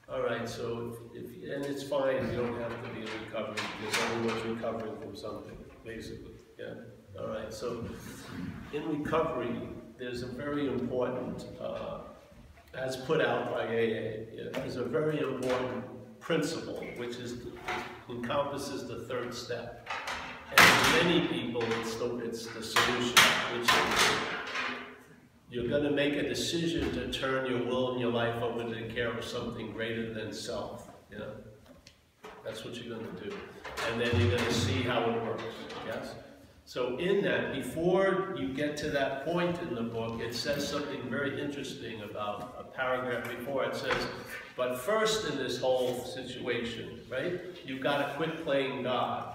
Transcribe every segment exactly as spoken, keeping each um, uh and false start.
All right, so if, if and it's fine, you don't have to be in recovery because everyone's recovering from something, basically. Yeah. All right, so in recovery, there's a very important, uh, as put out by A A, yeah, there's a very important principle which is encompasses the third step. And for many people, it's the, it's the solution, which is you're going to make a decision to turn your will and your life over to the care of something greater than self. You know? That's what you're going to do. And then you're going to see how it works. Yes? So in that, before you get to that point in the book, it says something very interesting about a paragraph before. It says, but first in this whole situation, right, you've got to quit playing God.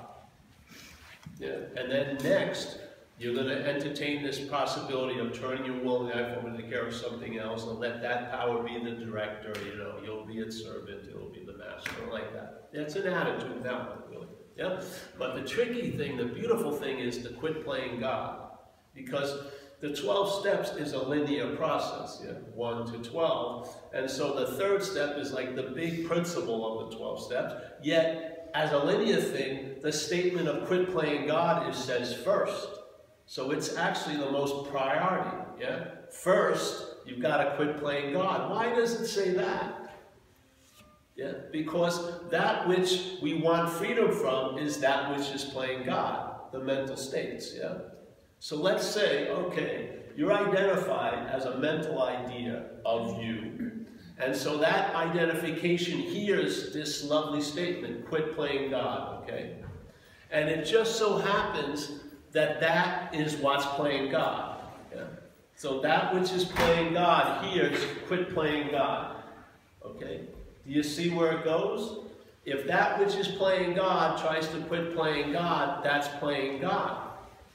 Yeah. And then next, you're going to entertain this possibility of turning your will and life over to the care of something else and let that power be the director, you know, you'll be its servant, it'll be the master, like that. That's an attitude, that one, really. Yeah? But the tricky thing, the beautiful thing is to quit playing God. Because the twelve steps is a linear process, yeah? one to twelve. And so the third step is like the big principle of the twelve steps. Yet, as a linear thing, the statement of quit playing God is says first. So it's actually the most priority, yeah? First, you've got to quit playing God. Why does it say that? Yeah, because that which we want freedom from is that which is playing God, the mental states, yeah? So let's say, okay, you're identified as a mental idea of you. And so that identification hears this lovely statement, quit playing God, okay? And it just so happens that that is what's playing God. Yeah? So that which is playing God hears, quit playing God. Okay? Do you see where it goes? If that which is playing God tries to quit playing God, that's playing God.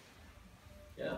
Yeah?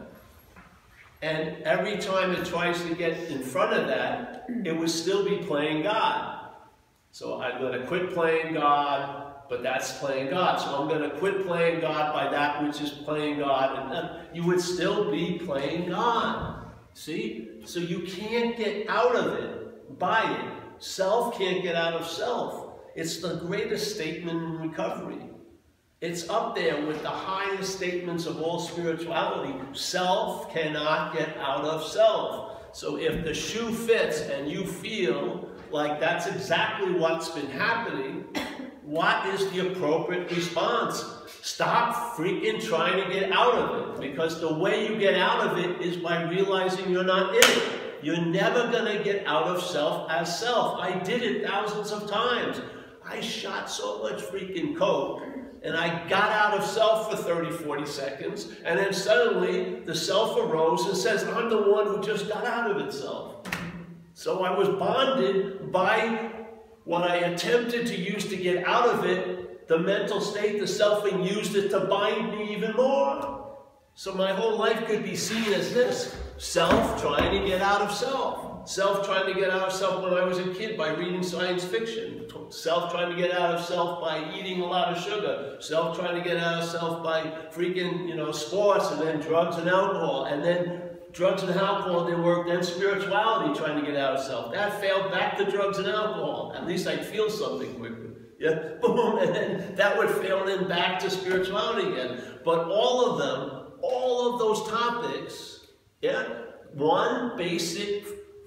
And every time it tries to get in front of that, it would still be playing God. So I'm going to quit playing God, but that's playing God. So I'm going to quit playing God by that which is playing God. And then you would still be playing God. See? So you can't get out of it by it. Self can't get out of self. It's the greatest statement in recovery. It's up there with the highest statements of all spirituality. Self cannot get out of self. So if the shoe fits and you feel like that's exactly what's been happening, what is the appropriate response? Stop freaking trying to get out of it, because the way you get out of it is by realizing you're not in it. You're never going to get out of self as self. I did it thousands of times. I shot so much freaking coke, and I got out of self for thirty, forty seconds, and then suddenly the self arose and says, I'm the one who just got out of itself. So I was bonded by what I attempted to use to get out of it, the mental state, the selfing used it to bind me even more. So my whole life could be seen as this, self trying to get out of self. Self trying to get out of self when I was a kid by reading science fiction. Self trying to get out of self by eating a lot of sugar. Self trying to get out of self by freaking, you know, sports, and then drugs and alcohol. And then drugs and alcohol didn't work, then spirituality trying to get out of self. That failed, back to drugs and alcohol. At least I'd feel something quickly. Yeah, boom, and then that would fail, and then back to spirituality again. But all of them, all of those topics, yeah, one basic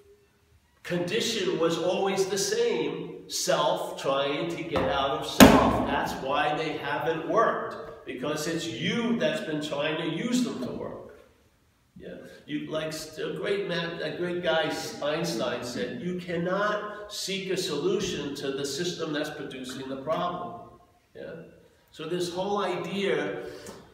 condition was always the same, self trying to get out of self. That's why they haven't worked, because it's you that's been trying to use them to work. Yeah, you like a great man, a great guy, Einstein said, you cannot seek a solution to the system that's producing the problem. Yeah, so this whole idea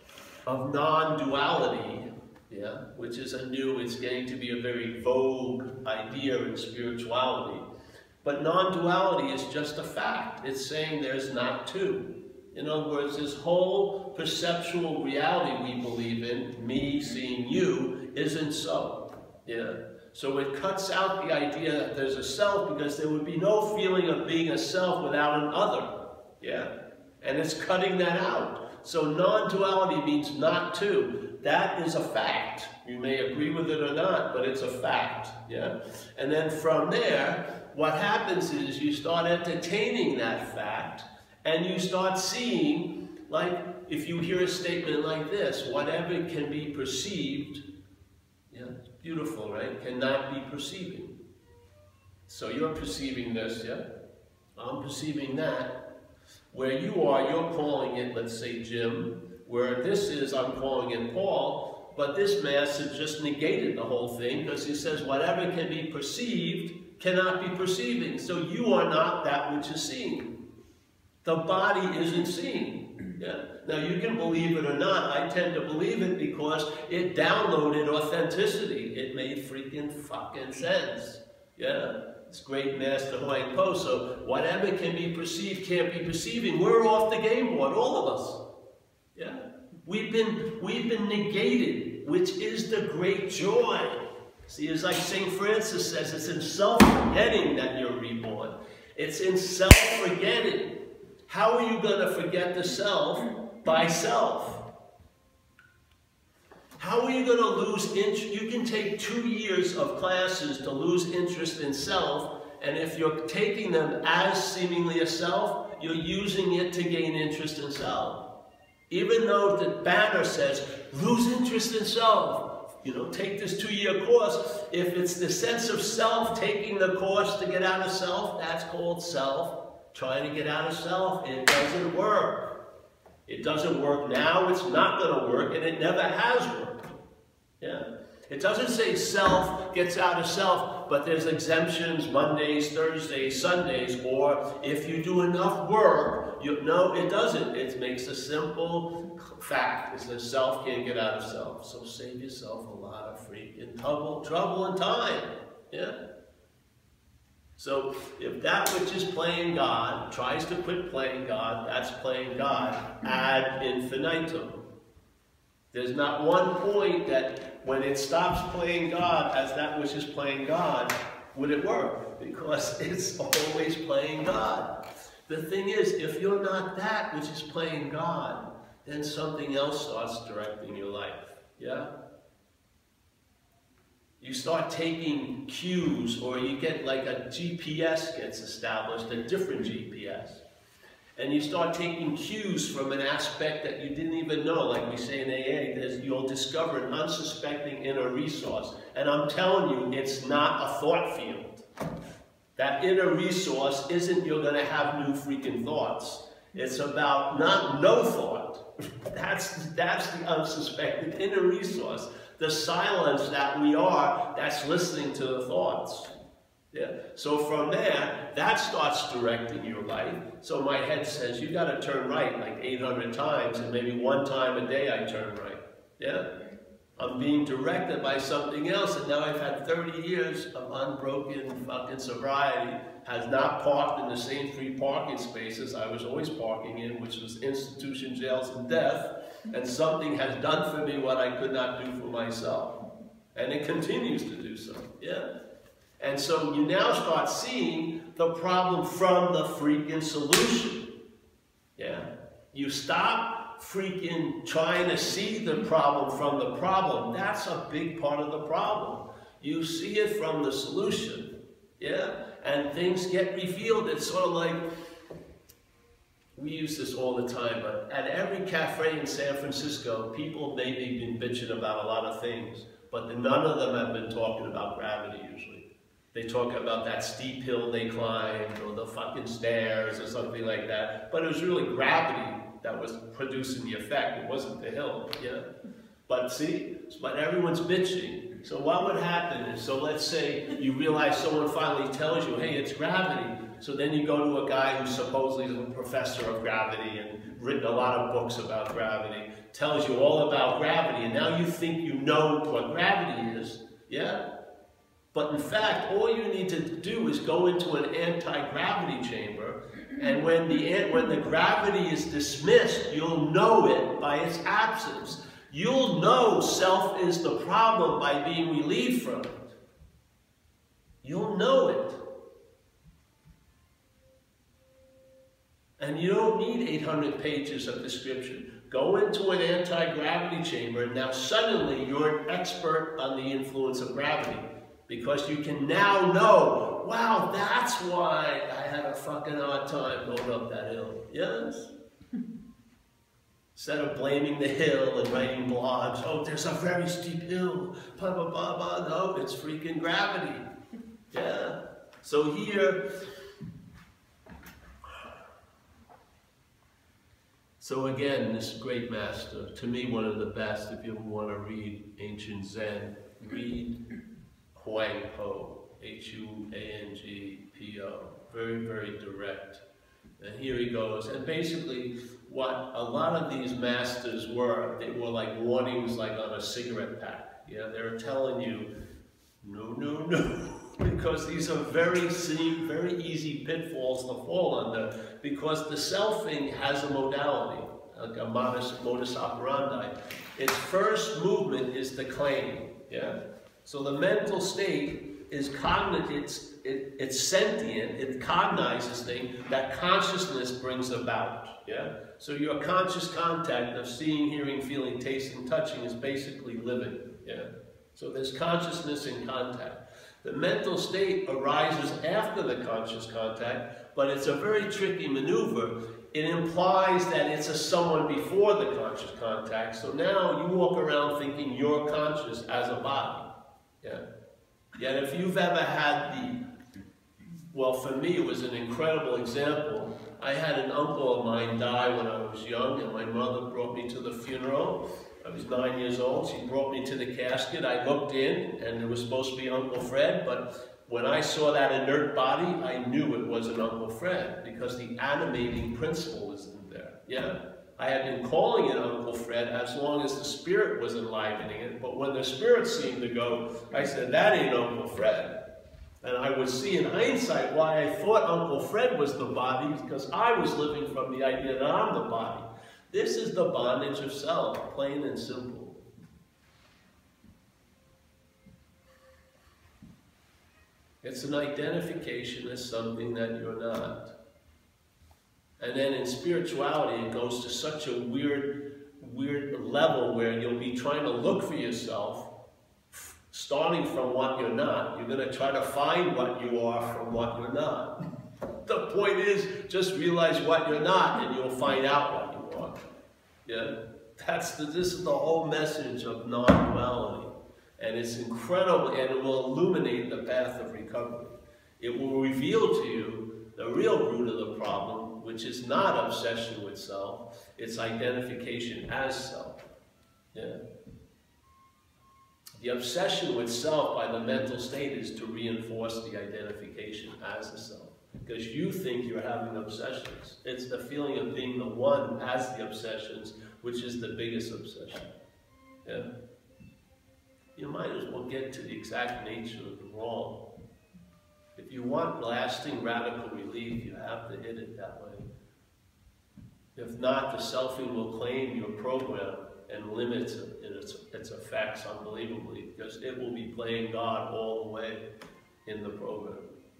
of non-duality, yeah, which is a new, it's getting to be a very vogue idea in spirituality. But non-duality is just a fact. It's saying there's not two. In other words, this whole perceptual reality we believe in, me seeing you, isn't so. Yeah. So it cuts out the idea that there's a self, because there would be no feeling of being a self without an other. Yeah. And it's cutting that out. So non-duality means not two. That is a fact. You may agree with it or not, but it's a fact. Yeah. And then from there, what happens is you start entertaining that fact, and you start seeing, like, if you hear a statement like this, whatever can be perceived, yeah, beautiful, right, cannot be perceiving. So you're perceiving this, yeah? I'm perceiving that. Where you are, you're calling it, let's say, Jim. Where this is, I'm calling it Paul. But this mass has just negated the whole thing, because he says whatever can be perceived cannot be perceiving. So you are not that which is seen. The body isn't seen. Yeah? Now you can believe it or not. I tend to believe it because it downloaded authenticity. It made freaking fucking sense. Yeah? It's great Master Huang Po. So whatever can be perceived can't be perceiving. We're off the game board, all of us. Yeah? We've been, we've been negated, which is the great joy. See, it's like Saint Francis says, it's in self-forgetting that you're reborn. It's in self-forgetting. How are you going to forget the self by self? How are you going to lose interest? You can take two years of classes to lose interest in self, and if you're taking them as seemingly a self, you're using it to gain interest in self. Even though the banner says, lose interest in self, you know, take this two-year course, if it's the sense of self taking the course to get out of self, that's called self. Trying to get out of self, it doesn't work. It doesn't work now, it's not going to work, and it never has worked. Yeah. It doesn't say self gets out of self, but there's exemptions Mondays, Thursdays, Sundays, or if you do enough work, you no, it doesn't. It makes a simple fact. It says self can't get out of self. So save yourself a lot of freaking trouble, trouble and time. Yeah. So if that which is playing God tries to quit playing God, that's playing God ad infinitum. There's not one point that when it stops playing God as that which is playing God, would it work? Because it's always playing God. The thing is, if you're not that which is playing God, then something else starts directing your life. Yeah? You start taking cues, or you get like a G P S gets established, a different G P S. And you start taking cues from an aspect that you didn't even know. Like we say in A A, there's, you'll discover an unsuspecting inner resource. And I'm telling you, it's not a thought field. That inner resource isn't you're going to have new freaking thoughts. It's about not no thought. That's, that's the unsuspected inner resource. The silence that we are, that's listening to the thoughts. Yeah. So from there, that starts directing your life. So my head says, you got to turn right like eight hundred times, and maybe one time a day I turn right. Yeah. I'm being directed by something else, and now I've had thirty years of unbroken fucking sobriety, has not parked in the same three parking spaces I was always parking in, which was institution, jails, and death, and something has done for me what I could not do for myself. And it continues to do so. Yeah. And so you now start seeing the problem from the freaking solution. Yeah. You stop freaking trying to see the problem from the problem. That's a big part of the problem. You see it from the solution. Yeah. And things get revealed. It's sort of like, we use this all the time, but at every cafe in San Francisco, people maybe been bitching about a lot of things, but none of them have been talking about gravity usually. They talk about that steep hill they climbed, or the fucking stairs, or something like that. But it was really gravity that was producing the effect. It wasn't the hill, yeah? But see, but everyone's bitching. So what would happen is, so let's say you realize someone finally tells you, hey, it's gravity. So then you go to a guy who supposedly is a professor of gravity and written a lot of books about gravity, tells you all about gravity, and now you think you know what gravity is, yeah? But in fact, all you need to do is go into an anti-gravity chamber, and when the, when the gravity is dismissed, you'll know it by its absence. You'll know self is the problem by being relieved from it. You'll know it. And you don't need eight hundred pages of description. Go into an anti-gravity chamber, and now suddenly you're an expert on the influence of gravity. Because you can now know wow, that's why I had a fucking hard time going up that hill. Yes? Instead of blaming the hill and writing blogs, oh, there's a very steep hill, blah, blah, blah, blah. No, it's freaking gravity. Yeah. So here, so again, this great master, to me, one of the best, if you ever want to read ancient Zen, read Huang Po, H U A N G P O. Very, very direct. And here he goes. And basically, what a lot of these masters were, they were like warnings like on a cigarette pack. Yeah, they were telling you, no, no, no. Because these are very, very easy pitfalls to fall under, because the selfing has a modality, like a modus, modus operandi. Its first movement is the claim, yeah? So the mental state is cognitive, it's, it, it's sentient, it cognizes things that consciousness brings about, yeah? So your conscious contact of seeing, hearing, feeling, tasting, touching is basically living, yeah? So there's consciousness in contact. The mental state arises after the conscious contact, but it's a very tricky maneuver. It implies that it's a someone before the conscious contact. So now you walk around thinking you're conscious as a body. Yeah. Yet if you've ever had the, well, for me it was an incredible example. I had an uncle of mine die when I was young, and my mother brought me to the funeral. I was nine years old. She brought me to the casket. I looked in, and it was supposed to be Uncle Fred, but when I saw that inert body, I knew it wasn't Uncle Fred, because the animating principle isn't there. Yeah? I had been calling it Uncle Fred as long as the spirit was enlivening it, but when the spirit seemed to go, I said, that ain't Uncle Fred. And I would see in hindsight why I thought Uncle Fred was the body, because I was living from the idea that I'm the body. This is the bondage of self, plain and simple. It's an identification as something that you're not. And then in spirituality, it goes to such a weird, weird level where you'll be trying to look for yourself, starting from what you're not. You're going to try to find what you are from what you're not. The point is, just realize what you're not, and you'll find out what you are. Yeah, that's the, this is the whole message of non-duality, and it's incredible, and it will illuminate the path of recovery. It will reveal to you the real root of the problem, which is not obsession with self, it's identification as self. Yeah. The obsession with self by the mental state is to reinforce the identification as the self. Because you think you're having obsessions. It's the feeling of being the one as the obsessions, which is the biggest obsession. Yeah? You might as well get to the exact nature of the wrong. If you want lasting radical relief, you have to hit it that way. If not, the selfing will claim your program and limit its, its effects unbelievably, because it will be playing God all the way in the program.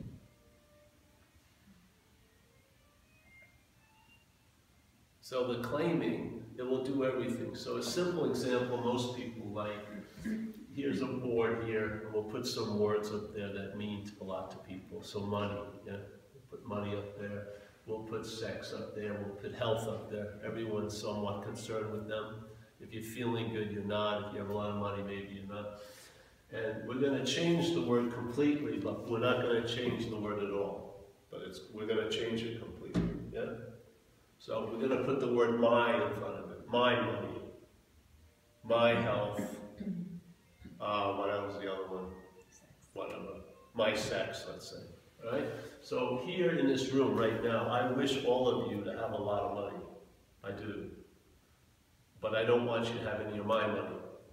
So the claiming, it will do everything. So a simple example most people like, here's a board here, and we'll put some words up there that mean a lot to people. So money, yeah, we'll put money up there. We'll put sex up there. We'll put health up there. Everyone's somewhat concerned with them. If you're feeling good, you're not. If you have a lot of money, maybe you're not. And we're going to change the word completely, but we're not going to change the word at all. But it's, we're going to change it completely, yeah? So we're going to put the word my in front of it. My money. My health. Uh, what else was the other one? Whatever. My sex, let's say. All right? So here in this room right now, I wish all of you to have a lot of money. I do. But I don't want you to have any of my money.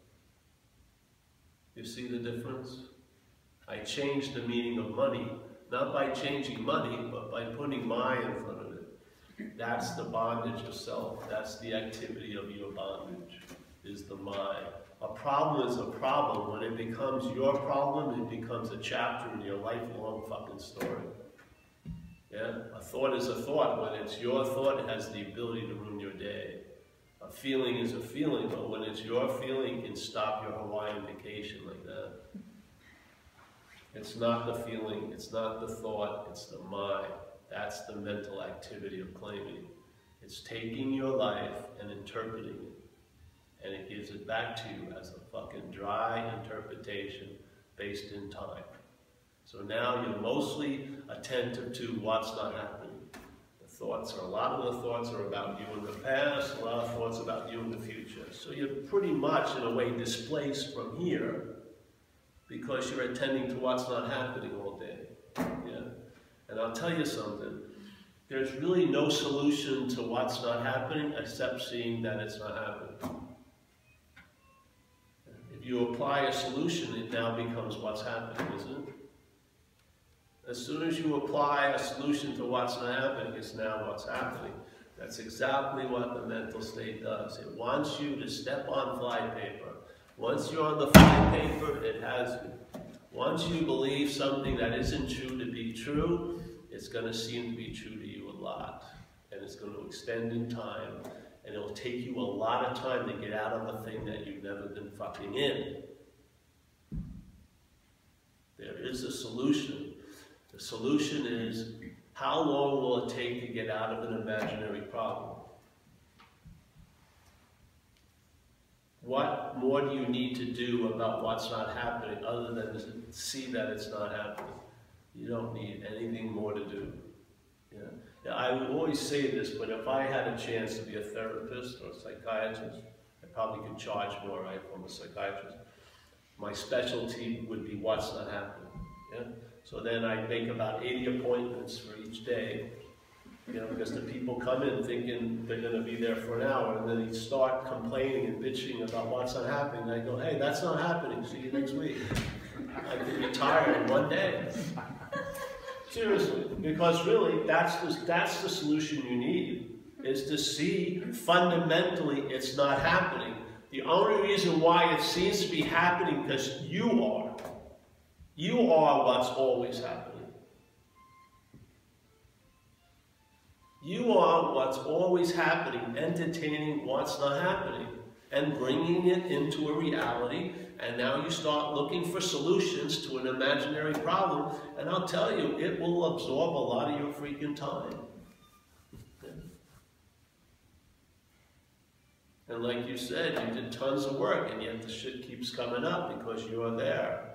You see the difference? I changed the meaning of money, not by changing money, but by putting my in front of it. That's the bondage of self. That's the activity of your bondage, is the my. A problem is a problem. When it becomes your problem, it becomes a chapter in your lifelong fucking story. Yeah? A thought is a thought. When it's your thought, it has the ability to ruin your day. A feeling is a feeling, but when it's your feeling, it can stop your Hawaiian vacation like that. It's not the feeling, it's not the thought, it's the mind. That's the mental activity of claiming. It's taking your life and interpreting it, and it gives it back to you as a fucking dry interpretation based in time. So now you're mostly attentive to what's not happening. The thoughts are, a lot of the thoughts are about you in the past, a lot of thoughts about you in the future. So you're pretty much, in a way, displaced from here because you're attending to what's not happening all day. Yeah? And I'll tell you something. There's really no solution to what's not happening except seeing that it's not happening. If you apply a solution, it now becomes what's happening, isn't it? As soon as you apply a solution to what's not happening, it's now what's happening. That's exactly what the mental state does. It wants you to step on flypaper. Once you're on the flypaper, it has you. Once you believe something that isn't true to be true, it's going to seem to be true to you a lot. And it's going to extend in time. And it'll take you a lot of time to get out of the thing that you've never been fucking in. There is a solution. The solution is, how long will it take to get out of an imaginary problem? What more do you need to do about what's not happening other than to see that it's not happening? You don't need anything more to do. Yeah? Now, I would always say this, but if I had a chance to be a therapist or a psychiatrist, I probably could charge more, right, from a psychiatrist. My specialty would be what's not happening. Yeah? So then I make about eighty appointments for each day, you know, because the people come in thinking they're going to be there for an hour, and then they start complaining and bitching about what's not happening. And I go, hey, that's not happening. See you next week. I can retire in one day. Seriously, because really, that's the, that's the solution you need, is to see fundamentally it's not happening. The only reason why it seems to be happening because you are. You are what's always happening. You are what's always happening, entertaining what's not happening, and bringing it into a reality, and now you start looking for solutions to an imaginary problem, and I'll tell you, it will absorb a lot of your freaking time. And like you said, you did tons of work, and yet the shit keeps coming up because you are there.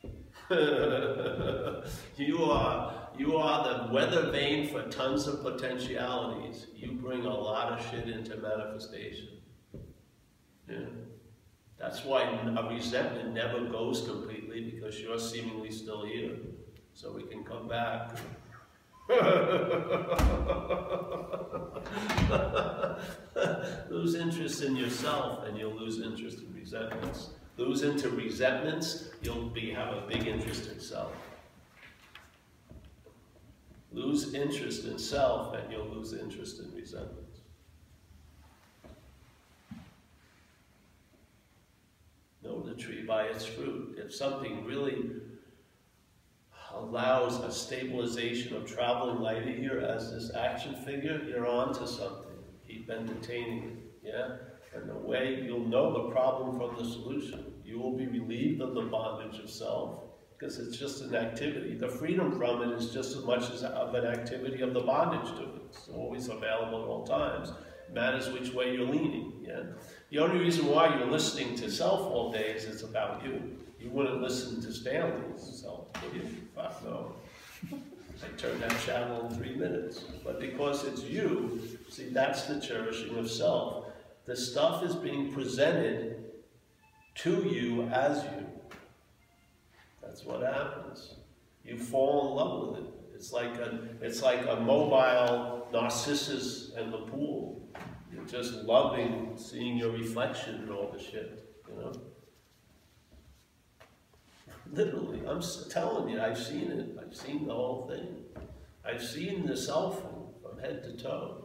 you are you are the weather vane for tons of potentialities. You bring a lot of shit into manifestation. Yeah. That's why a resentment never goes completely, because you're seemingly still here. So we can come back. Lose interest in yourself and you'll lose interest in resentments. Lose into resentments, you'll be, have a big interest in self. Lose interest in self and you'll lose interest in resentments. Know the tree by its fruit. If something really allows a stabilization of traveling light here as this action figure, you're on to something. Keep entertaining it, yeah? And the way you'll know the problem from the solution. You will be relieved of the bondage of self, because it's just an activity. The freedom from it is just as much as of an activity of the bondage to it. It's always available at all times. It matters which way you're leaning, yeah? The only reason why you're listening to self all day is it's about you. You wouldn't listen to Stanley's self, would you? Fuck no. I turned that channel in three minutes. But because it's you, see, that's the cherishing of self. The stuff is being presented to you as you. That's what happens. You fall in love with it. It's like a, it's like a mobile Narcissus in the pool. You're just loving seeing your reflection and all the shit, you know? Literally, I'm telling you, I've seen it. I've seen the whole thing. I've seen the self from head to toe.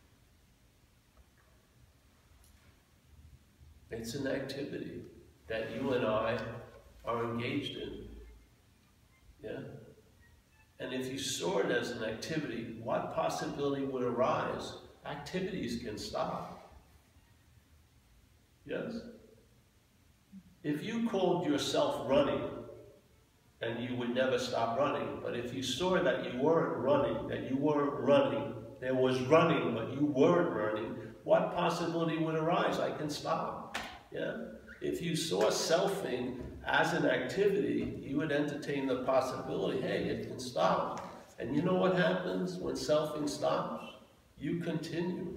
It's an activity that you and I are engaged in. Yeah? And if you saw it as an activity, what possibility would arise? Activities can stop. Yes? If you called yourself running, and you would never stop running. But if you saw that you weren't running, that you weren't running, there was running, but you weren't running, what possibility would arise? I can stop. Yeah? If you saw selfing as an activity, you would entertain the possibility, hey, it can stop. And you know what happens when selfing stops? You continue.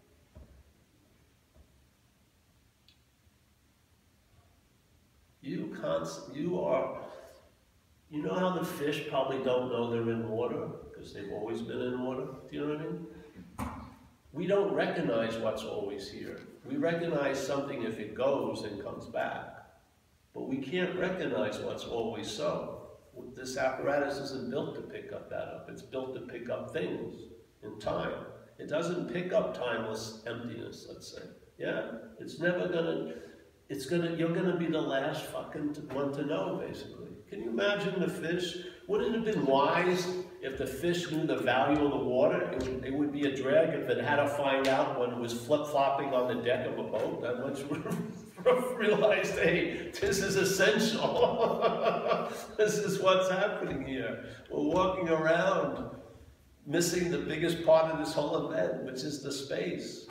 You const you are, you know how the fish probably don't know they're in water because they've always been in water? Do you know what I mean? We don't recognize what's always here. We recognize something if it goes and comes back. But we can't recognize what's always so. This apparatus isn't built to pick up that up. It's built to pick up things in time. It doesn't pick up timeless emptiness, let's say. Yeah? It's never gonna, it's gonna, you're gonna be the last fucking one to know, basically. Can you imagine the fish? Wouldn't it have been wise if the fish knew the value of the water? It would, it would be a drag if it had to find out when it was flip-flopping on the deck of a boat. That much realized, hey, this is essential. This is what's happening here. We're walking around missing the biggest part of this whole event, which is the space.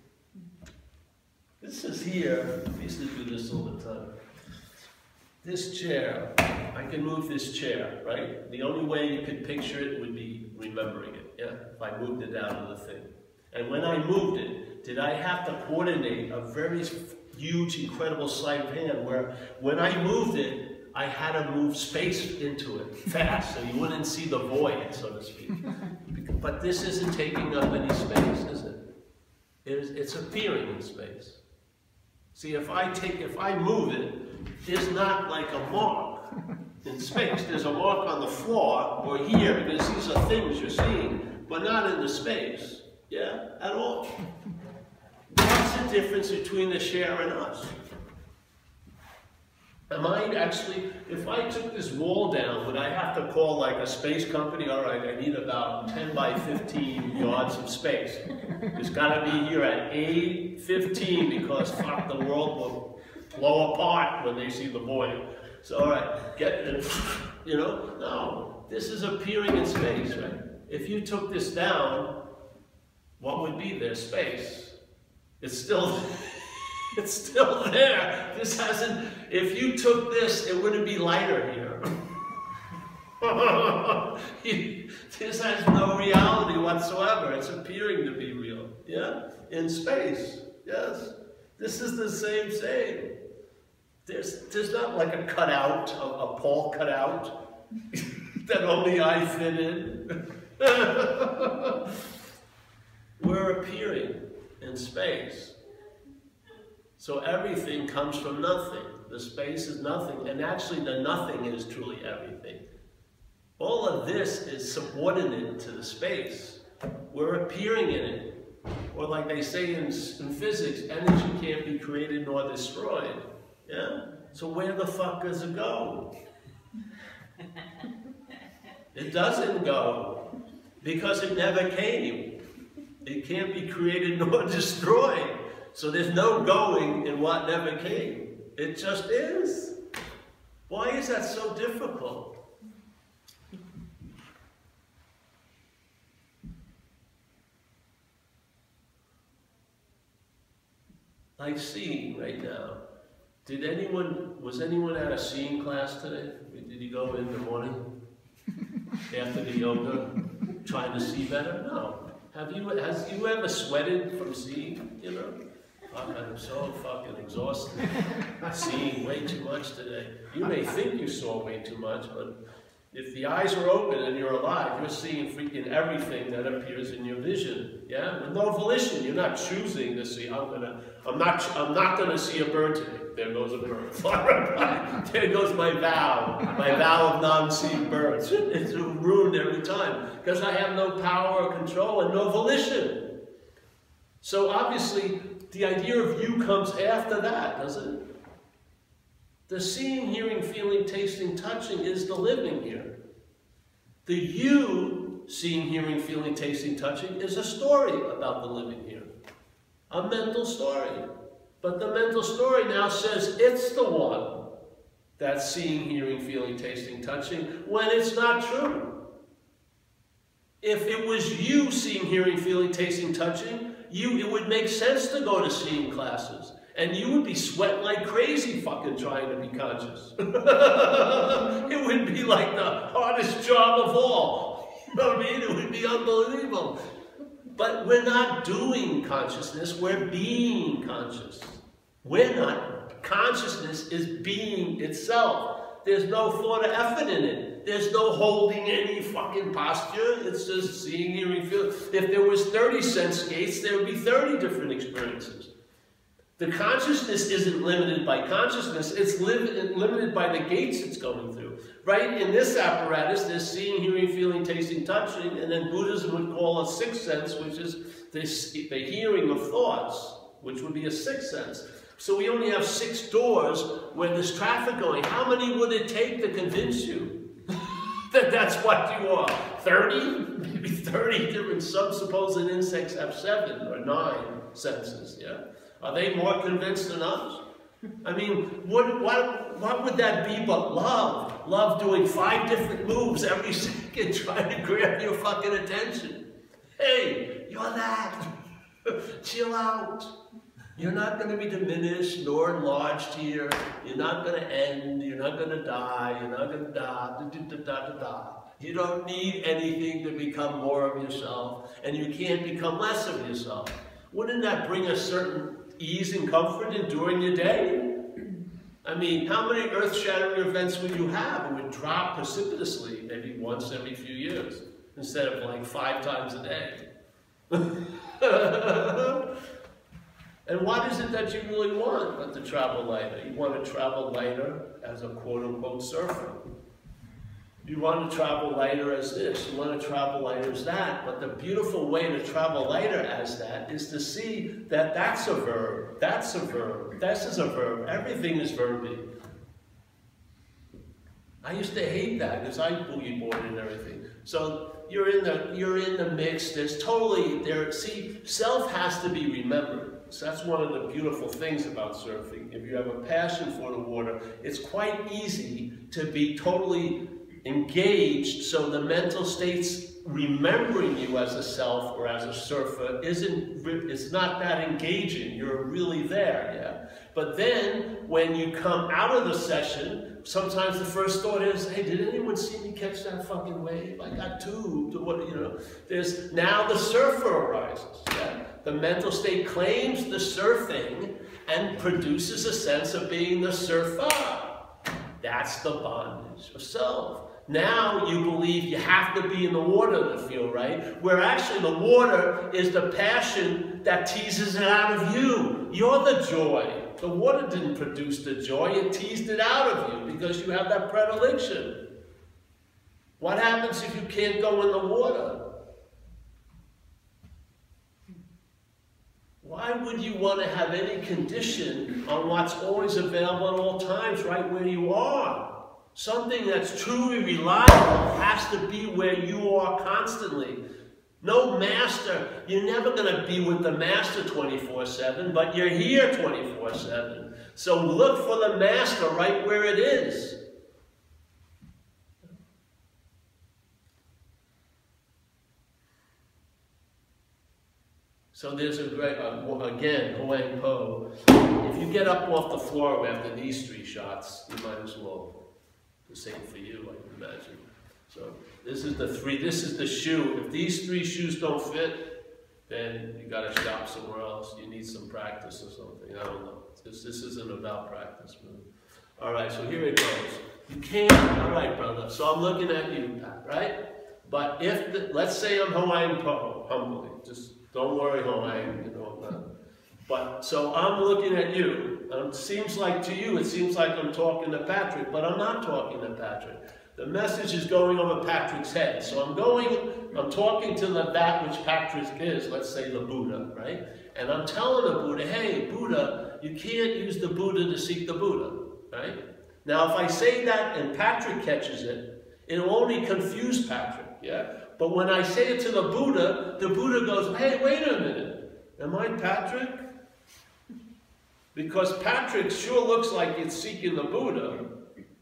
This is here. I used to do this all the time. This chair, I can move this chair, right? The only way you could picture it would be remembering it, yeah? If I moved it out of the thing. And when I moved it, did I have to coordinate a very huge, incredible sleight of hand where when I moved it, I had to move space into it fast so you wouldn't see the void, so to speak. But this isn't taking up any space, is it? It is, it's appearing in space. See, if I take, if I move it, there's not like a mark in space. There's a mark on the floor or here because these are things you're seeing, but not in the space, yeah, at all. What's the difference between the chair and us? Am I actually, if I took this wall down, would I have to call like a space company? All right, I need about ten by fifteen yards of space. It's got to be here at eight fifteen because fuck, the world will blow apart when they see the void. So all right, get it, you know? No, this is appearing in space, right? If you took this down, what would be there? Space. It's still... It's still there. This hasn't, if you took this, it wouldn't be lighter here. This has no reality whatsoever. It's appearing to be real. Yeah? In space. Yes. This is the same thing. There's, there's not like a cutout, a, a Paul cutout that only I fit in. We're appearing in space. So everything comes from nothing. The space is nothing, and actually the nothing is truly everything. All of this is subordinate to the space. We're appearing in it. Or like they say in, in physics, energy can't be created nor destroyed. Yeah? So where the fuck does it go? It doesn't go, because it never came. It can't be created nor destroyed. So there's no going in what never came. It just is. Why is that so difficult? Like seeing right now. Did anyone, was anyone at a seeing class today? Did you go in the morning after the yoga trying to see better? No. Have you, has you ever sweated from seeing, you know? I'm so fucking exhausted, seeing way too much today. You may think you saw way too much, but if the eyes are open and you're alive, you're seeing freaking everything that appears in your vision. Yeah, with no volition. You're not choosing to see. I'm gonna. I'm not. I'm not gonna see a bird today. There goes a bird. There goes my vow. My vow of non-seeing birds. It's ruined every time because I have no power or control and no volition. So obviously, the idea of you comes after that, doesn't it? The seeing, hearing, feeling, tasting, touching is the living here. The you, seeing, hearing, feeling, tasting, touching, is a story about the living here. A mental story. But the mental story now says it's the one. That's seeing, hearing, feeling, tasting, touching, when it's not true. If it was you seeing, hearing, feeling, tasting, touching, you, it would make sense to go to seeing classes. And you would be sweating like crazy fucking trying to be conscious. It would be like the hardest job of all. You know what I mean? It would be unbelievable. But we're not doing consciousness, we're being conscious. We're not. Consciousness is being itself. There's no thought or effort in it. There's no holding any fucking posture. It's just seeing, hearing, feeling. If there was thirty sense gates, there would be thirty different experiences. The consciousness isn't limited by consciousness, it's li limited by the gates it's going through. Right? In this apparatus, there's seeing, hearing, feeling, tasting, touching, and then Buddhism would call a sixth sense, which is this, the hearing of thoughts, which would be a sixth sense. So we only have six doors where there's traffic going. How many would it take to convince you that that's what you are? thirty? Maybe thirty different, some supposed insects have seven or nine senses, yeah? Are they more convinced than us? I mean, what, what, what would that be but love? Love doing five different moves every second trying to grab your fucking attention. Hey, you're that. Chill out. You're not going to be diminished nor enlarged here. You're not going to end. You're not going to die. You're not going to die. Da, da, da, da, da. You don't need anything to become more of yourself, and you can't become less of yourself. Wouldn't that bring a certain ease and comfort in during your day? I mean, how many earth-shattering events would you have? It would drop precipitously, maybe once every few years, instead of like five times a day. And what is it that you really want but to travel lighter? You want to travel lighter as a quote-unquote surfer. You want to travel lighter as this, you want to travel lighter as that, but the beautiful way to travel lighter as that is to see that that's a verb, that's a verb, this is a verb, everything is verbic. I used to hate that because I boogie boarded and everything. So you're in the, you're in the mix, there's totally, there. See, self has to be remembered. So that's one of the beautiful things about surfing. If you have a passion for the water, it's quite easy to be totally engaged, so the mental states remembering you as a self or as a surfer isn't, it's not that engaging. You're really there, yeah? But then, when you come out of the session, sometimes the first thought is, hey, did anyone see me catch that fucking wave? I got tubed, or what, you know. There's, now the surfer arises, yeah? The mental state claims the surfing and produces a sense of being the surfer. That's the bondage of self. Now you believe you have to be in the water to feel right, where actually the water is the passion that teases it out of you. You're the joy. The water didn't produce the joy, it teased it out of you because you have that predilection. What happens if you can't go in the water? Why would you want to have any condition on what's always available at all times, right where you are? Something that's truly reliable has to be where you are constantly. No master, you're never going to be with the master twenty-four seven, but you're here twenty-four seven. So look for the master right where it is. So there's a great, uh, again, Huang Po. If you get up off the floor after these three shots, you might as well. The same for you, I can imagine. So this is the three, this is the shoe. If these three shoes don't fit, then you gotta shop somewhere else. You need some practice or something, I don't know. This, this isn't about practice, man. All right, so here it goes. You can't, all right, brother, so I'm looking at you, Pat, right? But if, the, let's say I'm Huang Po, humbly, just don't worry, Huang, you know, I'm not. But, so I'm looking at you. It seems like to you, it seems like I'm talking to Patrick, but I'm not talking to Patrick. The message is going over Patrick's head. So I'm going, I'm talking to the, that which Patrick is, let's say the Buddha, right? And I'm telling the Buddha, hey, Buddha, you can't use the Buddha to seek the Buddha, right? Now, if I say that and Patrick catches it, it'll only confuse Patrick, yeah? But when I say it to the Buddha, the Buddha goes, hey, wait a minute, am I Patrick? Because Patrick sure looks like it's seeking the Buddha,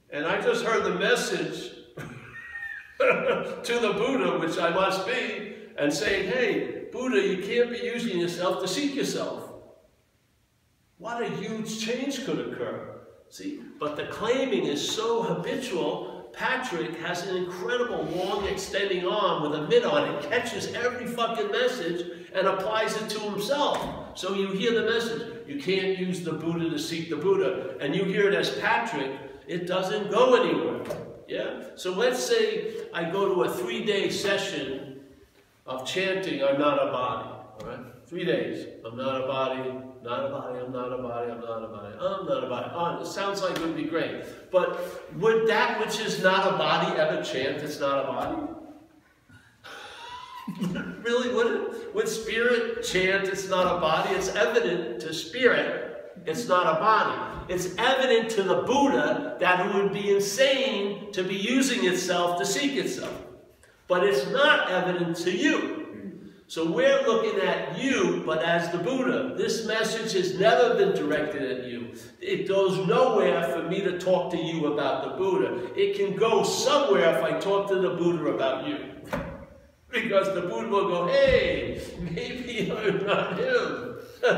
and I just heard the message to the Buddha, which I must be, and saying, hey, Buddha, you can't be using yourself to seek yourself. What a huge change could occur. See, but the claiming is so habitual. Patrick has an incredible long extending arm with a mitt on it, catches every fucking message and applies it to himself. So you hear the message, you can't use the Buddha to seek the Buddha, and you hear it as Patrick, it doesn't go anywhere. Yeah? So let's say I go to a three-day session of chanting, I'm not a body. All right? Three days. I'm not a body, not a body, I'm not a body, I'm not a body, I'm not a body. Oh, it sounds like it would be great. But would that which is not a body ever chant it's not a body? Really, would it? Would spirit chant it's not a body? It's evident to spirit it's not a body. It's evident to the Buddha that it would be insane to be using itself to seek itself. But it's not evident to you. So we're looking at you, but as the Buddha. This message has never been directed at you. It goes nowhere for me to talk to you about the Buddha. It can go somewhere if I talk to the Buddha about you. Because the Buddha will go, hey, maybe I'm not him.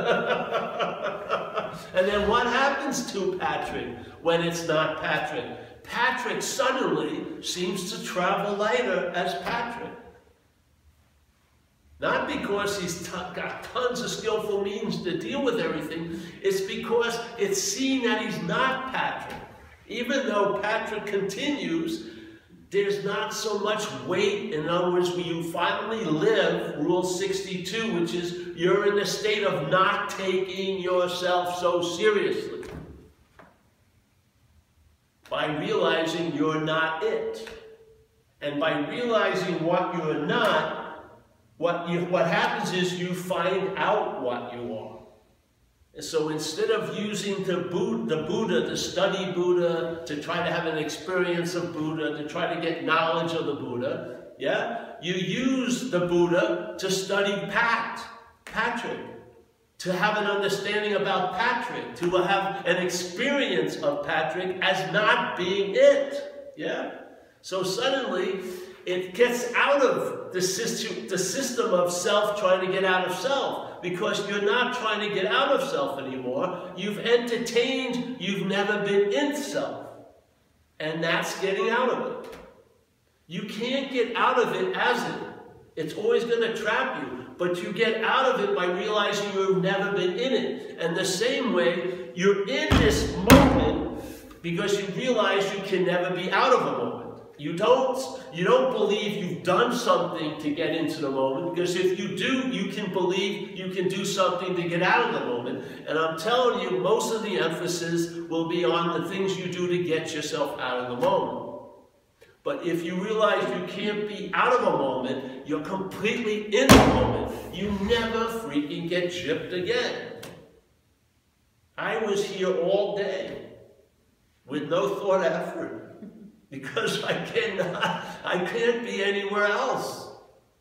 And then what happens to Patrick when it's not Patrick? Patrick suddenly seems to travel lighter as Patrick. Not because he's got tons of skillful means to deal with everything. It's because it's seen that he's not Patrick. Even though Patrick continues, there's not so much weight. In other words, when you finally live Rule sixty-two, which is you're in the state of not taking yourself so seriously. By realizing you're not it. And by realizing what you're not, What, you, what happens is you find out what you are. And so instead of using the Buddha, the Buddha to study Buddha, to try to have an experience of Buddha, to try to get knowledge of the Buddha, yeah, you use the Buddha to study Pat, Patrick, to have an understanding about Patrick, to have an experience of Patrick as not being it. Yeah? So suddenly, it gets out of the system, the system of self trying to get out of self. Because you're not trying to get out of self anymore. You've entertained, you've never been in self. And that's getting out of it. You can't get out of it as it. It's always going to trap you. But you get out of it by realizing you've never been in it. And the same way, you're in this moment because you realize you can never be out of a moment. You don't, you don't believe you've done something to get into the moment, because if you do, you can believe you can do something to get out of the moment. And I'm telling you, most of the emphasis will be on the things you do to get yourself out of the moment. But if you realize you can't be out of a moment, you're completely in the moment. You never freaking get gypped again. I was here all day with no thought effort. Because I cannot, I can't be anywhere else.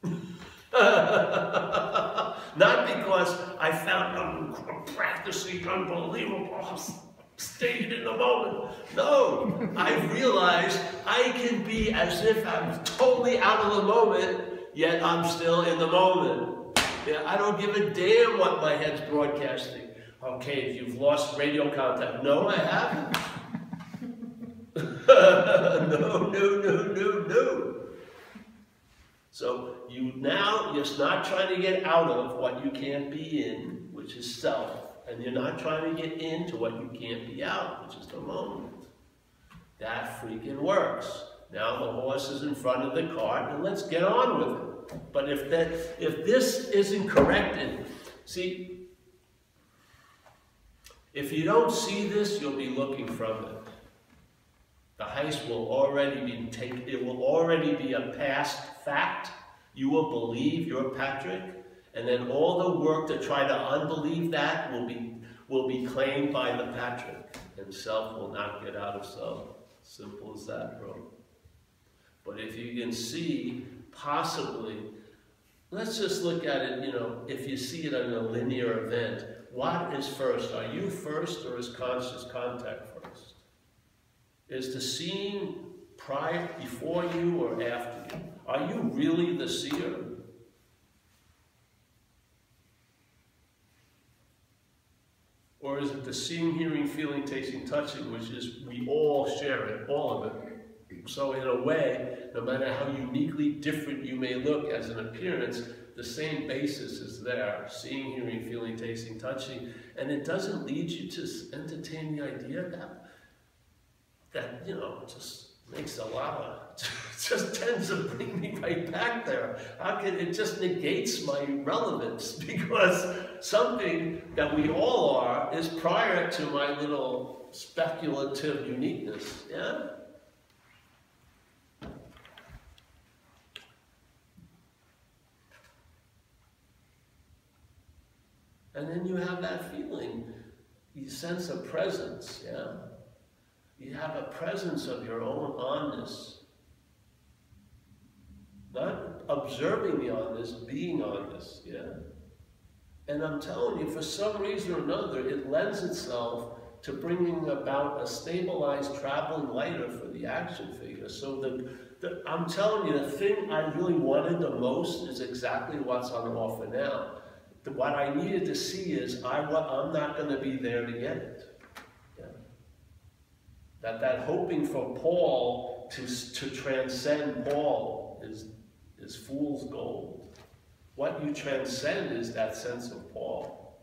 Not because I found I'm practicing unbelievable state in the moment. No, I realized I can be as if I'm totally out of the moment, yet I'm still in the moment. Yeah, I don't give a damn what my head's broadcasting. Okay, you've lost radio contact. No, I haven't. no, no, no, no, no. So you now, you're not trying to get out of what you can't be in, which is self. And you're not trying to get into what you can't be out, which is the moment. That freaking works. Now the horse is in front of the cart, and let's get on with it. But if that, if this isn't corrected, see, if you don't see this, you'll be looking from it. The heist will already be taken, it will already be a past fact. You will believe you're Patrick, and then all the work to try to unbelieve that will be, will be claimed by the Patrick, and self will not get out of self. Simple as that, bro. But if you can see, possibly, let's just look at it, you know, if you see it in a linear event, what is first? Are you first, or is conscious contact first? Is the seeing prior, before you or after you? Are you really the seer? Or is it the seeing, hearing, feeling, tasting, touching, which is, we all share it, all of it. So in a way, no matter how uniquely different you may look as an appearance, the same basis is there. Seeing, hearing, feeling, tasting, touching. And it doesn't lead you to entertain the idea that, that you know, just makes a lot of, just tends to bring me right back there. How can, it just negates my relevance, because something that we all are is prior to my little speculative uniqueness, yeah? And then you have that feeling, you sense a presence, yeah? You have a presence of your own onness. Not observing the onness, being onness, yeah? And I'm telling you, for some reason or another, it lends itself to bringing about a stabilized traveling lighter for the action figure. So the, the, I'm telling you, the thing I really wanted the most is exactly what's on offer now. The, what I needed to see is I, I'm not going to be there to get it. Yeah. That, that hoping for Paul to, to transcend Paul is, is fool's gold. What you transcend is that sense of Paul.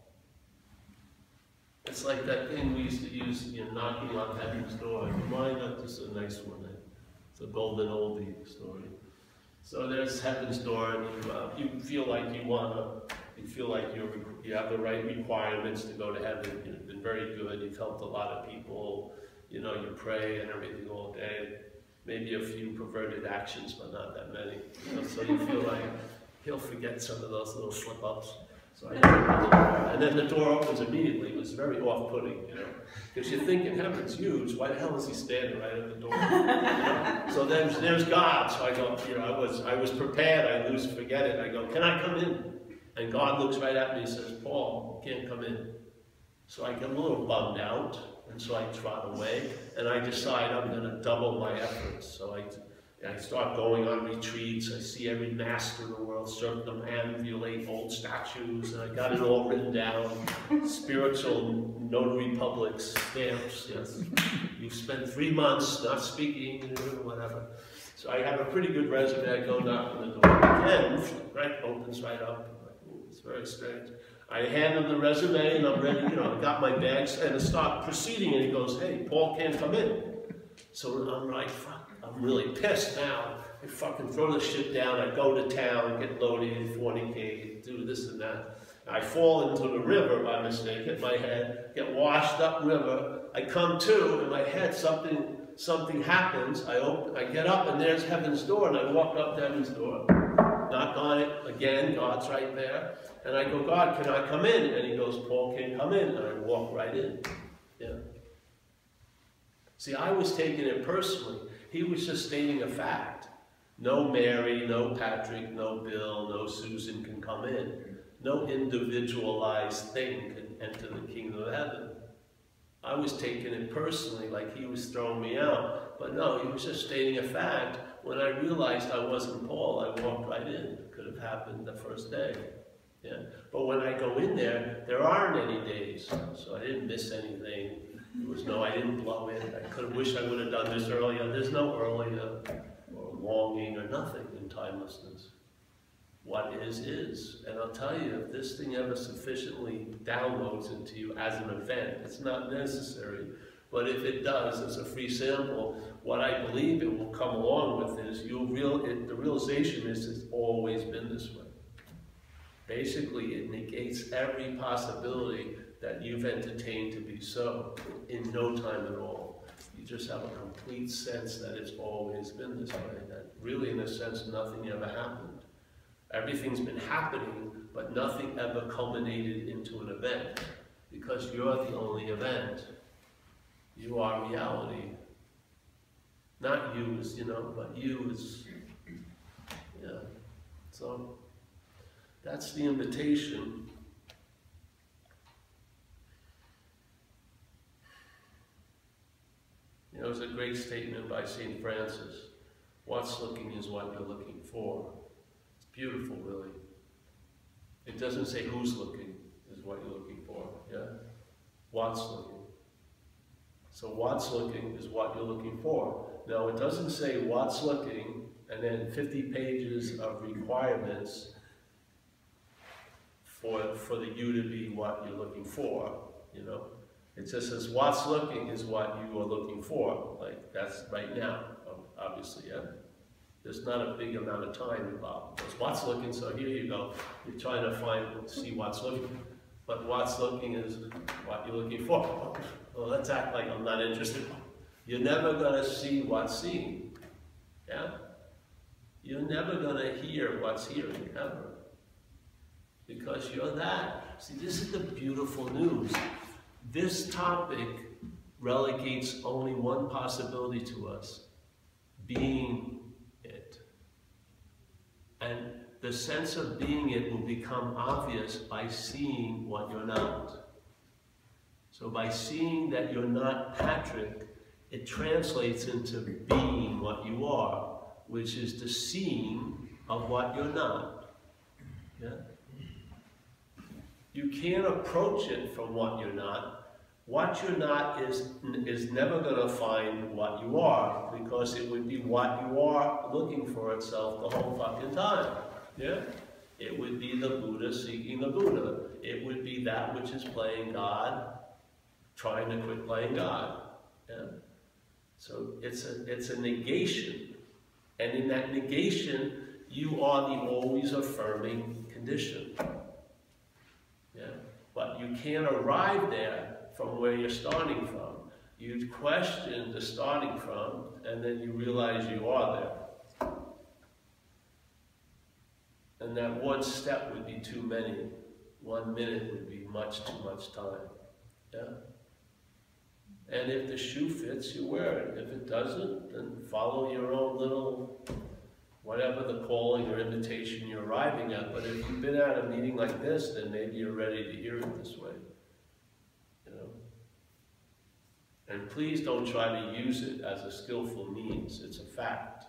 It's like that thing we used to use, you know, knocking on heaven's door. Mine, this is a nice one. It's a golden oldie story. So there's heaven's door, and you, uh, you feel like you want to, you feel like you're, you have the right requirements to go to heaven. You've been very good. You've helped a lot of people. You know, you pray and everything all day. Maybe a few perverted actions, but not that many. You know, so you feel like he'll forget some of those little slip-ups. So I opened the door, and then the door opens immediately. It was very off-putting, you know, because you're thinking, heaven's huge. Why the hell is he standing right at the door? You know? So there's there's God. So I go, you know, I was I was prepared. I lose, forget it. I go, can I come in? And God looks right at me and says, Paul, you can't come in. So I get a little bummed out, and so I trot away, and I decide I'm going to double my efforts. So I. I start going on retreats. I see every master in the world, circumambulate old statues, and I got it all written down. Spiritual notary public stamps, yes. You've spent three months not speaking, whatever. So I have a pretty good resume. I go knock on the door again, right, opens right up. It's very strange. I hand him the resume, and I'm ready, you know, I got my bags, and I start proceeding, and he goes, hey, Paul can't come in. So I'm like, fuck. I'm really pissed now. I fucking throw the shit down. I go to town, get loaded, fornicate, do this and that. I fall into the river by mistake, hit my head, get washed up river. I come to, in my head, something something happens. I open, I get up, and there's heaven's door, and I walk up to heaven's door, knock on it again. God's right there, and I go, God, can I come in? And he goes, Paul can't come in, and I walk right in. Yeah. See, I was taking it personally. He was just stating a fact. No Mary, no Patrick, no Bill, no Susan can come in. No individualized thing can enter the kingdom of heaven. I was taking it personally, like he was throwing me out. But no, he was just stating a fact. When I realized I wasn't Paul, I walked right in. It could have happened the first day. Yeah. But when I go in there, there aren't any days. So I didn't miss anything. There was no, I didn't blow it. I could have wished I would have done this earlier. There's no earlier or longing or nothing in timelessness. What is, is. And I'll tell you, if this thing ever sufficiently downloads into you as an event, it's not necessary. But if it does, as a free sample, what I believe it will come along with is you'll real, it, the realization is it's always been this way. Basically, it negates every possibility that you've entertained to be so in no time at all. You just have a complete sense that it's always been this way, that really, in a sense, nothing ever happened. Everything's been happening, but nothing ever culminated into an event, because you're the only event. You are reality. Not you as, you know, but you as, yeah. So, that's the invitation. You know, there's a great statement by Saint Francis. What's looking is what you're looking for. It's beautiful, really. It doesn't say who's looking is what you're looking for, yeah? What's looking. So what's looking is what you're looking for. Now, it doesn't say what's looking and then fifty pages of requirements for, for the you to be what you're looking for, you know? It just says what's looking is what you are looking for. Like, that's right now, obviously, yeah? There's not a big amount of time involved. It's what's looking, so here you go. You're trying to find, see what's looking. But what's looking is what you're looking for. Well, let's act like I'm not interested. You're never gonna see what's seeing, yeah? You're never gonna hear what's hearing, ever. Because you're that. See, this is the beautiful news. This topic relegates only one possibility to us, being it. And the sense of being it will become obvious by seeing what you're not. So by seeing that you're not Patrick, it translates into being what you are, which is the seeing of what you're not. Yeah? You can't approach it from what you're not. What you're not is, is never going to find what you are, because it would be what you are looking for itself the whole fucking time. Yeah? It would be the Buddha seeking the Buddha. It would be that which is playing God, trying to quit playing God. Yeah? So it's a, it's a negation. And in that negation, you are the always affirming condition. Yeah? But you can't arrive there from where you're starting from. You question the starting from, and then you realize you are there. And that one step would be too many. One minute would be much too much time. Yeah? And if the shoe fits, you wear it. If it doesn't, then follow your own little, whatever the calling or invitation you're arriving at. But if you've been at a meeting like this, then maybe you're ready to hear it this way. You know? And please don't try to use it as a skillful means. It's a fact.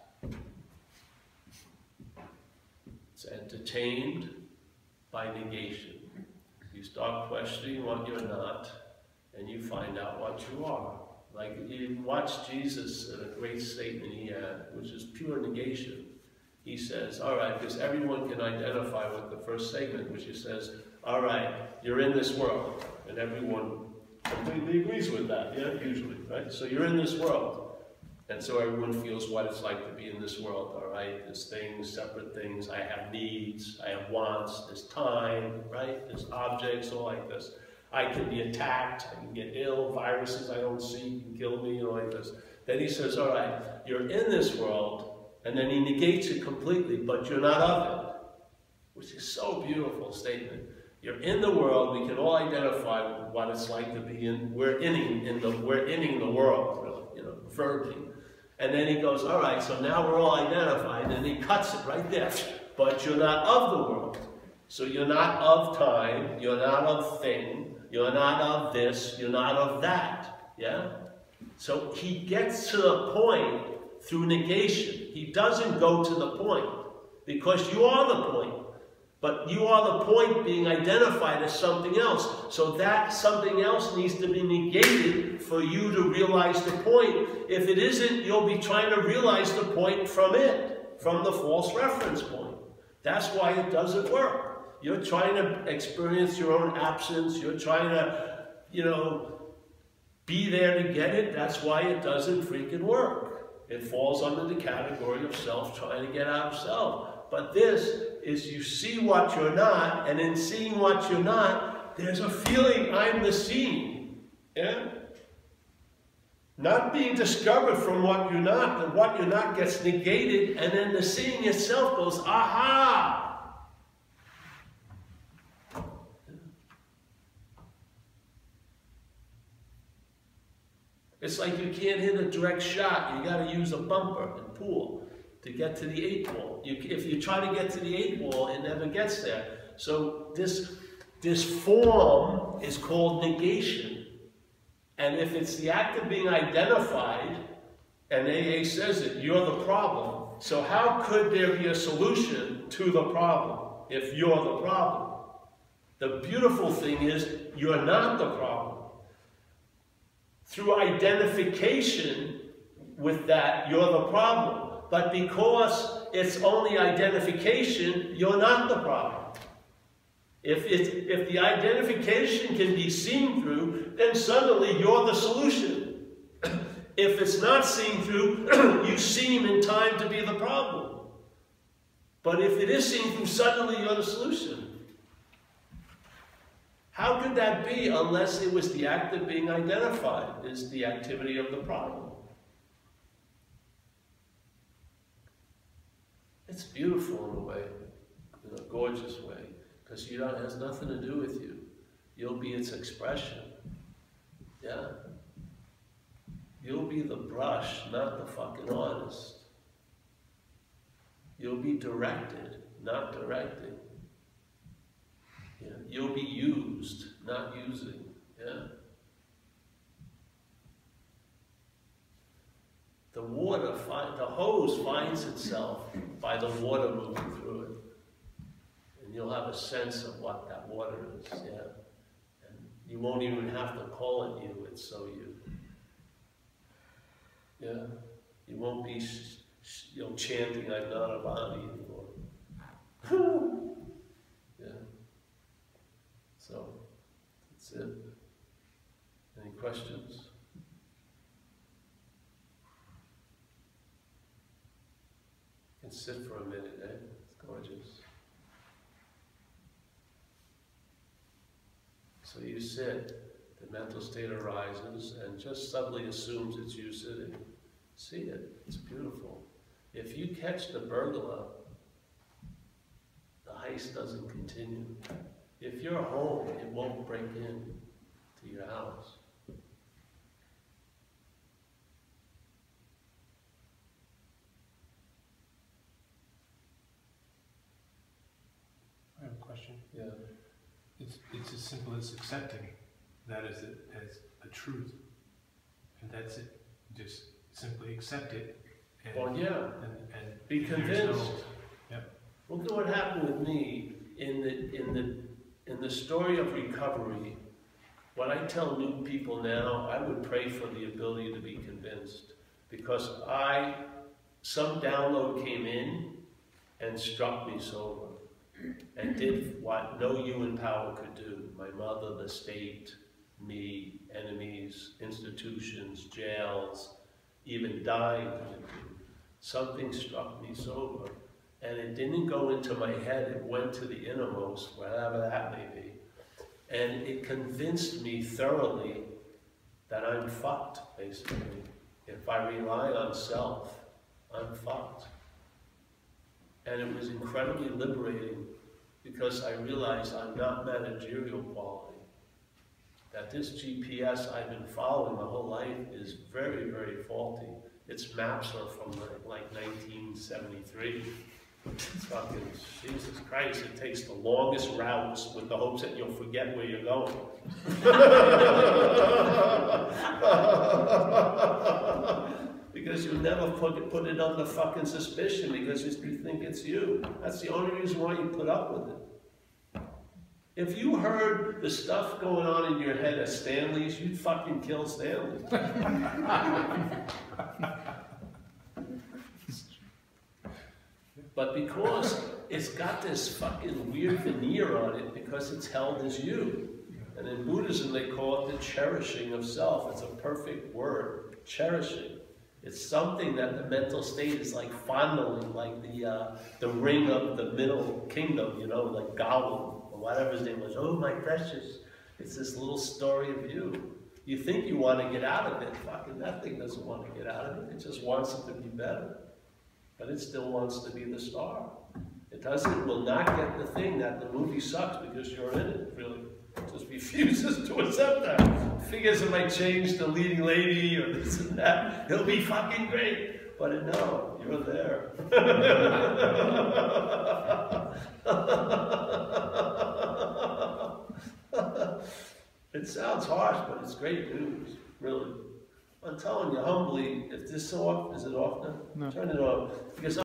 It's entertained by negation. You start questioning what you're not, and you find out what you are. Like, you watch Jesus in a great statement he had, which is pure negation. He says, all right, because everyone can identify with the first segment, which he says, all right, you're in this world. And everyone completely agrees with that, yeah, usually, right? So you're in this world. And so everyone feels what it's like to be in this world, all right? There's things, separate things. I have needs, I have wants, there's time, right? There's objects, all like this. I can be attacked, I can get ill, viruses I don't see can kill me, all like this. Then he says, all right, you're in this world, and then he negates it completely, but you're not of it, which is so beautiful statement. You're in the world, we can all identify what it's like to be in, we're inning in the, we're inning the world, really, you know, verbing. And then he goes, all right, so now we're all identified, and he cuts it right there. But you're not of the world. So you're not of time, you're not of thing, you're not of this, you're not of that, yeah? So he gets to the point through negation. He doesn't go to the point, because you are the point. But you are the point being identified as something else. So that something else needs to be negated for you to realize the point. If it isn't, you'll be trying to realize the point from it, from the false reference point. That's why it doesn't work. You're trying to experience your own absence. You're trying to, you know, be there to get it. That's why it doesn't freaking work. It falls under the category of self trying to get out of self. But this is you see what you're not, and in seeing what you're not, there's a feeling I'm the seeing. Yeah? Not being discovered from what you're not, and what you're not gets negated, and then the seeing itself goes, aha! It's like you can't hit a direct shot, you gotta use a bumper and pull to get to the eight ball. You, if you try to get to the eight ball, it never gets there. So this, this form is called negation. And if it's the act of being identified, And A A says it, you're the problem. So how could there be a solution to the problem if you're the problem? The beautiful thing is, you're not the problem. Through identification with that, you're the problem. But because it's only identification, you're not the problem. If, it's, if the identification can be seen through, then suddenly you're the solution. If it's not seen through, you seem in time to be the problem. But if it is seen through, suddenly you're the solution. How could that be unless it was the act of being identified is the activity of the problem? It's beautiful in a way, in a gorgeous way, because you don't, it has nothing to do with you. You'll be its expression. Yeah? You'll be the brush, not the fucking artist. You'll be directed, not directing. Yeah. You'll be used, not using. Yeah. The water, find, the hose finds itself by the water moving through it. And you'll have a sense of what that water is. Yeah. And you won't even have to call it you, it's so you. Yeah. You won't be you know, chanting, I'm not a body anymore. Yeah. So, that's it. Any questions? You can sit for a minute, eh? It's gorgeous. So you sit, the mental state arises, and just subtly assumes it's you sitting. See it, it's beautiful. If you catch the burglar, the heist doesn't continue. If you're home, it won't break in to your house. I have a question. Yeah. It's, it's as simple as accepting that as a, as a truth. And that's it. Just simply accept it. And, Well, yeah. And, and Be there's convinced. No, yep. Look at what happened with me in the in the in the story of recovery. What I tell new people now, I would pray for the ability to be convinced, because I some download came in and struck me sober and did what no human power could do. My mother, the state, me, enemies, institutions, jails, even dying couldn't do. Something struck me sober. And it didn't go into my head, it went to the innermost, wherever that may be. And it convinced me thoroughly that I'm fucked, basically. If I rely on self, I'm fucked. And it was incredibly liberating, because I realized I'm not managerial quality. That this G P S I've been following my whole life is very, very faulty. Its maps are from like nineteen seventy-three. It's fucking, Jesus Christ, it takes the longest routes with the hopes that you'll forget where you're going. Because you never put it, put it under fucking suspicion, because you think it's you. That's the only reason why you put up with it. If you heard the stuff going on in your head at Stanley's, you'd fucking kill Stanley. But because it's got this fucking weird veneer on it, because it's held as you. And in Buddhism, they call it the cherishing of self. It's a perfect word, cherishing. It's something that the mental state is like fondling, like the uh, the ring of the middle kingdom, you know, like Gollum, or whatever his name was. Oh, my precious. It's this little story of you. You think you want to get out of it. Fucking that thing doesn't want to get out of it. It just wants it to be better. But it still wants to be the star. It doesn't, will not get the thing that the movie sucks because you're in it, really. It just refuses to accept that. Figures it might change the leading lady or this and that. It'll be fucking great. But it, no, you're there. It sounds harsh, but it's great news, really. I'm telling you humbly, if this off, is it off now? No. Turn it off, because